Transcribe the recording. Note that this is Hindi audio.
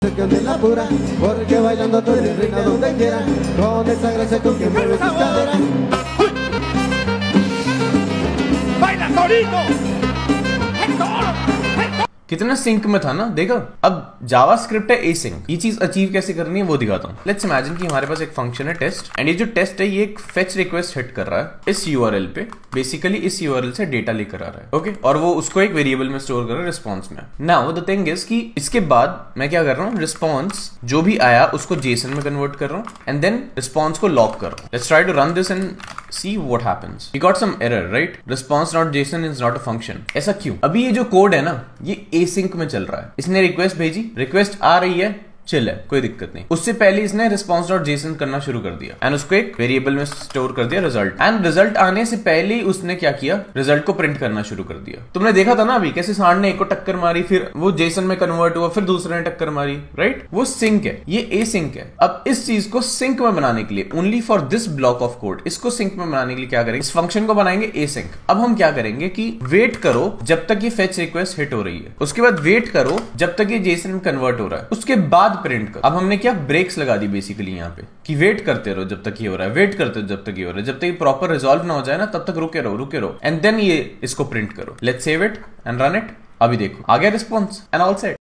de la pura, porque bailando tú eres reina donde quiera, con esa gracia con que mueves tus caderas. ¡Baila Torito! ¡Héctor! कितना सिंक में था ना, देखा। अब जावास्क्रिप्ट है एसिंक, ये चीज अचीव कैसे करनी है वो दिखाता हूँ। लेट्स इमेजिन कि हमारे पास एक फंक्शन है टेस्ट, एंड ये जो टेस्ट है ये एक फेच रिक्वेस्ट हिट कर रहा है इस यूआरएल पे, बेसिकली इस यूआरएल से डेटा लेकर आ रहा है, ओके। और वो उसको एक वेरिएबल में स्टोर कर रहा है रिस्पॉन्स में। नाउ द थिंग इज कि इसके बाद मैं क्या कर रहा हूँ, रिस्पॉन्स जो भी आया उसको जेसन में कन्वर्ट कर रहा हूँ, एंड देन रिस्पॉन्स को लॉक कर रहा हूँ। Let's try to run this and see what happens. We got some error, right? Response not JSON is not a function. ऐसा क्यों? अभी ये जो कोड है ना, ये async में चल रहा है। इसने रिक्वेस्ट भेजी, रिक्वेस्ट आ रही है, चिल है, कोई दिक्कत नहीं। उससे पहले इसने रिस्पॉन्स डॉट जेसन करना शुरू कर दिया एंड उसको एक वेरिएबल में स्टोर कर दिया रिजल्ट, एंड रिजल्ट आने से पहले ही उसने क्या किया, रिजल्ट को प्रिंट करना शुरू कर दिया। तुमने देखा था ना अभी कैसे सांड ने एक को टक्कर मारी, फिर वो जेसन में कन्वर्ट हुआ, फिर दूसरे ने टक्कर मारी, राइट? वो सिंक है, ये एसिंक है। अब इस चीज को सिंक में बनाने के लिए, only for this block of code, इसको सिंक में बनाने के लिए क्या करेंगे, इस फंक्शन को बनाएंगे एसिंक। अब हम क्या करेंगे कि वेट करो जब तक ये फेच रिक्वेस्ट हिट हो रही है, उसके बाद वेट करो जब तक ये जेसन में कन्वर्ट हो रहा है, उसके बाद प्रिंट करो। अब हमने क्या ब्रेक्स लगा दी बेसिकली यहाँ पे कि वेट करते रहो जब तक ये हो रहा है, वेट करते रहो जब तक ये हो रहा है, जब तक ये प्रॉपर रिजॉल्व ना हो जाए ना तब तक रुके रहो एंड देन ये इसको प्रिंट करो। Let's save it and run it. अभी देखो आ गया रिस्पॉन्स एंड ऑल सेट।